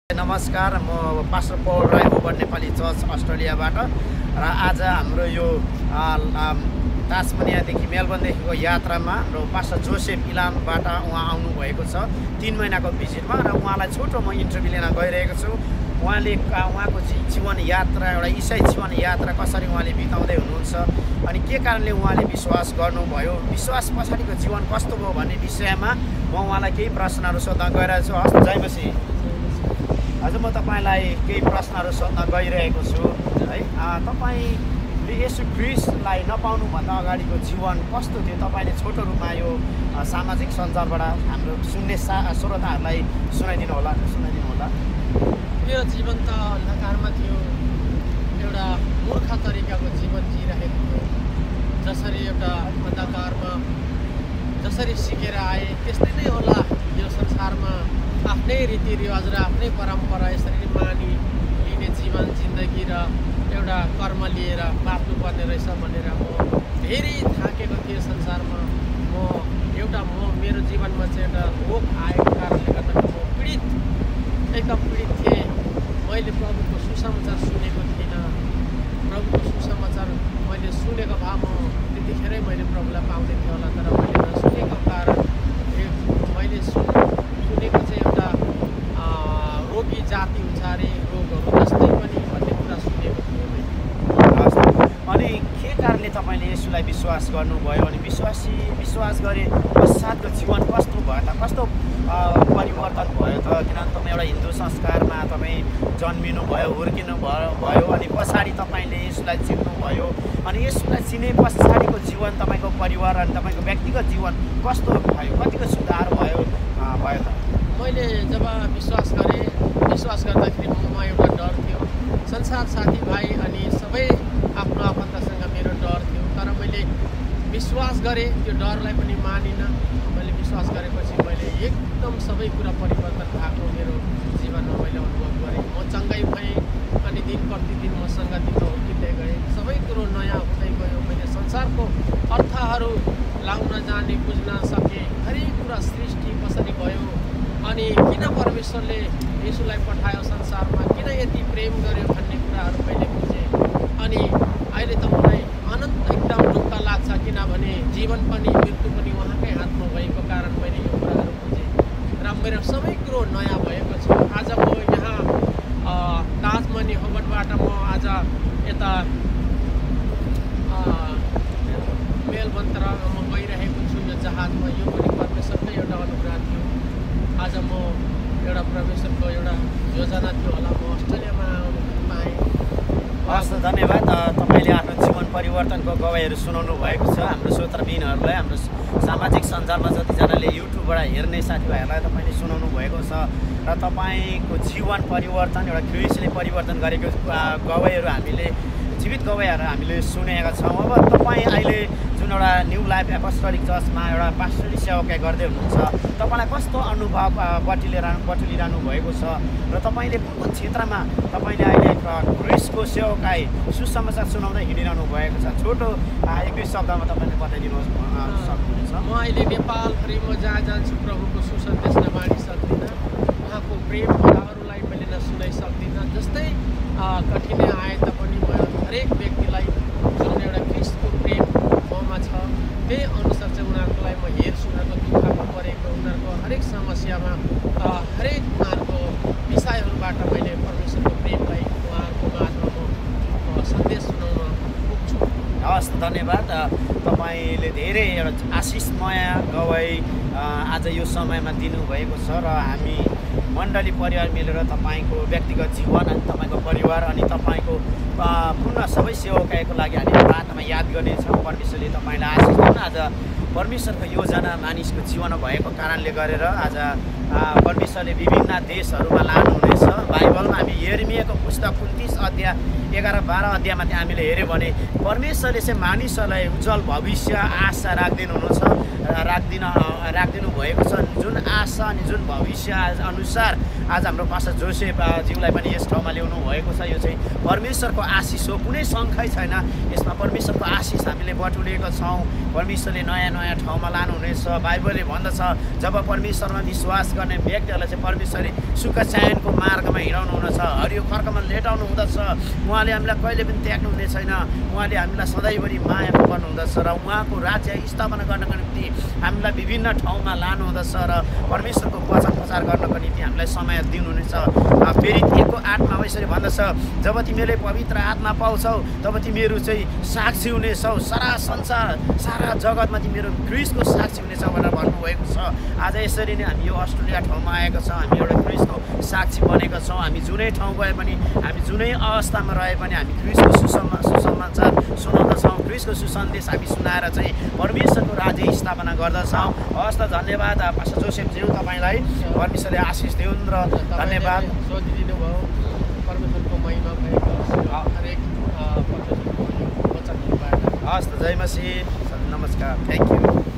नमस्कार, म pastor Paul Rai Hobart Nepali church अस्ट्रेलियाबाट र आज हाम्रो यो तास्मानियादेखि मेलबर्नदेखिको यात्रामा हाम्रो Ps.Joseph इलामबाट उहाँ आउनुभएको छ 3 महिनाको भिजिटमा र उहाँलाई छोटो म इन्टरभ्यू लिन गइरहेको छु। उहाँको जीवन यात्रा, एउटा इसाई जीवन यात्रा कसरी उहाँले बिताउँदै हुनुहुन्छ अनि के कारणले उहाँले विश्वास गर्नुभयो, विश्वास पछाडिको जीवन कस्तो भयो भन्ने विषयमा म उहाँलाई केही प्रश्नहरू सोध्न गइरहेको छु। हस्, जय मसीह। हजुर, म तपाईलाई केही प्रश्नहरू सोध्न गइरहेको छु है। तपाईले यसो क्रुसलाई नपाउनुभन्दा अगाडिको जीवन कस्तो थियो? तपाईले छोटो रूपमा यो सामाजिक सञ्जालबाट हाम्रो सुन्ने श्रोताहरूलाई सुनाइदिनु होला। मेरो जीवन त अन्धकारमा थियो, एउटा मूर्ख तरिकाको जीवन जिइरहेको थियो। जसरी एउटा अन्धकारमा जसरी सिकेर आए त्यस्तै नै होला यो संसारमा आफ्नै रीतिरिवाज र आफ्नै परम्परा यसरी नै मानि लिने जीवन जिन्दगी र एउटा कर्म लिएर बाँच्नुपर्ने रहेछ भनेर म धेरै थाकेको थिएँ संसारमा। मेरो जीवनमा चाहिँ एउटा रोग आएको कारणले गर्दा म एकदम पीडित थिएँ। मैले प्रभुको सुसमाचार सुनेको थिइनँ। प्रभुको सुसमाचार मैले सुनेको भए म त्यतिखेरै मैले प्रभुलाई पाउँदै थिएँ होला, तर मैले नसुनेको कारण मैले सुनेको चाहिँ एउटा रोगी जाति हुन्छ अरे, रोगहरू जस्तै पनि भन्ने कुरा सुनेको थिएँ मैले। अनि के कारणले तपाईँले यसुलाई विश्वास गर्नुभयो अनि विश्वास गरे पश्चातको जीवन कस्तो भयो त? कस्तो परिवर्तन भयो त? किनभने तपाईँ एउटा हिन्दू संस्कारमा तपाईँ जन्मिनु भयो, हुर्किनु भयो अनि पछाडि तपाईँले यसुलाई चिन्नुभयो अनि यसुलाई चिने पछाडिको जीवन, तपाईँको परिवार अनि तपाईँको व्यक्तिगत जीवन कस्तो भयो? कतिको सुधार भयो त? मैले जब विश्वास गर्दाखेरि ममा एउटा डर थियो। संसार साथीभाइ अनि सबै आफ्नो आफन्तसँग मेरो डर थियो, तर मैले विश्वास गरेँ। त्यो डरलाई पनि मानिनँ। मैले विश्वास गरेपछि मैले एकदम सबै कुरा परिवर्तन भएको मेरो जीवनमा मैले अनुभव गरेँ। म चङ्गाइ भएँ अनि दिन प्रतिदिन म सङ्गतिमा हुर्किँदै गएँ। सबै कुरो नयाँ हुँदै गयो। मैले संसारको अर्थहरू लाउन जाने, बुझ्न सकेँ। हरेक कुरा सृष्टि कसरी भयो अनि किन परमेश्वरले यसुलाई पठायो संसारमा, किन यति प्रेम गर्यो भन्ने कुराहरू मैले बुझेँ। अनि अहिले त मलाई अनन्त एकदम ढुक्क लाग्छ, किनभने जीवन पनि मृत्यु पनि उहाँकै हातमा भएको कारण मैले यो कुराहरू बुझेँ र मेरो सबै कुरो नयाँ भएको छ। आज म यहाँ ताजमानी होबर्टबाट म आज यता मेलबर्नतिर म गइरहेको छु यो जहाजमा। यो पनि परमेश्वरकै एउटा अनुग्रह थियो। आज म एउटा परमेश्वरको एउटा योजना थियो होला, म अस्ट्रेलियामा आउनु पाएँ। हस्, धन्यवाद। तपाईँले आफ्नो जीवन परिवर्तनको गवाईहरू सुनाउनु भएको छ हाम्रो श्रोताबिनहरूलाई, हाम्रो सामाजिक सञ्जालमा जतिजनाले युट्युबबाट हेर्ने साथीभाइहरूलाई तपाईँले सुनाउनु भएको छ र तपाईँको जीवन परिवर्तन, एउटा क्रुसले परिवर्तन गरेको गवाईहरू हामीले जीवित गवाईहरू हामीले सुनेका छौँ। अब तपाईँ अहिले जुन एउटा न्यू लाइफ एपोस्टोलिक चर्चमा एउटा पास्टरली सेवाकाई गर्दै हुनुहुन्छ, तपाईँलाई कस्तो अनुभव बटुलिरहनु भएको छ र तपाईँले कुन क्षेत्रमा तपाईँले अहिले क्रुसको सेवाकाई सुसमाचार सुनाउँदै हिँडिरहनु भएको छ? छोटो 1-2 शब्दमा तपाईँले बताइदिनु सक्नुहुन्छ। म अहिले नेपालभरि म जहाँ जान्छु प्रभुको सुसन्देश नबाँडी सक्दिनँ। उहाँको प्रेम कथाहरूलाई मैले नसुनाइ सक्दिनँ। जस्तै कठिनाइ आए तापनि म हरेक व्यक्तिलाई जुन एउटा ख्रिस्टको प्रेम ममा छ त्यही अनुसार चाहिँ उनीहरूलाई म हेर्छु। उनीहरूको दुःखमा परेको, उनीहरूको हरेक समस्यामा, हरेक उनीहरूको विषयहरूबाट मैले परमेश्वरको प्रेमलाई उहाँहरूको माझमा म सन्देश सुनाउन पुग्छु। हस्, धन्यवाद। तपाईँले धेरै एउटा आशिषमय गवाई आज यो समयमा दिनुभएको छ र हामी मण्डली परिवार मिलेर तपाईँको व्यक्तिगत जीवन अनि तपाईँको परिवार अनि तपाईँको पुनः सबै सेवाकाईको लागि हामी प्रार्थनामा याद गर्नेछौँ। परमेश्वरले तपाईँलाई आशिष दिउन्। आज परमेश्वरको योजना मानिसको जीवनमा भएको कारणले गरेर आज परमेश्वरले विभिन्न देशहरूमा लानुहुनेछ। बाइबलमा हामी यिर्मियाको पुस्तक 29 अध्याय 11-12 अध्यायमा चाहिँ हामीले हेऱ्यौँ भने परमेश्वरले चाहिँ मानिसहरूलाई उज्जवल भविष्य आशा राखिदिनु भएको छ। जुन आशा अनि जुन भविष्य अनुसार आज हाम्रो पास्टर जोसेफ ज्यूलाई पनि यस ठाउँमा ल्याउनु भएको छ। यो चाहिँ परमेश्वरको आशिष हो, कुनै शङ्कै छैन यसमा। परमेश्वरको आशिष हामीले बटुलेको छौँ। परमेश्वरले नयाँ नयाँ ठाउँमा लानुहुनेछ। बाइबलले भन्दछ जब परमेश्वरमा विश्वास गर्ने व्यक्तिहरूलाई चाहिँ परमेश्वरले सुख चयनको मार्गमा हिँडाउनु हुनेछ, हरियो खर्कमा लेटाउनु हुँदछ। उहाँले हामीलाई कहिले पनि त्याग्नु हुने छैन। उहाँले हामीलाई सधैँभरि माया गर्नुहुँदछ र उहाँको राज्य स्थापना गर्नको निम्ति हामीलाई विभिन्न ठाउँमा लानुहुँदछ र परमेश्वरको वचन प्रचार गर्नको निम्ति हामीलाई समय दिनुहुनेछ। फेरि 1:8 यसरी भन्दछ जब तिमीले पवित्र आत्मा पाउँछौ तब तिमीहरू चाहिँ साक्षी हुनेछौ, सारा संसार सारा जगतमा तिमीहरू क्रिसको साक्षी हुनेछौ भनेर भन्नुभएको छ। आज यसरी नै हामी यो अस्ट्रेलिया ठाउँमा आएका छौँ। हामी एउटा क्रिसको साक्षी बनेका छौँ। हामी जुनै ठाउँ गए पनि, हामी जुनै अवस्थामा रहे पनि हामी क्रिसको सुसमाचार सुनाउँदछौँ। क्रिसको सुसन्देश हामी सुनाएर चाहिँ परमेश्वरको राज्य स्थापना गर्दछौँ। हस् त, धन्यवाद पास्टर जोसेफ ज्यू, तपाईँलाई परमेश्वरले आशिष दिउन् र धन्यवाद। सोधिदिनु भयो। परमेश्वरको महिमा भएको हरेक वचनहरूबाट। हस् त, जय मसीह, नमस्कार, थ्याङ्क यू।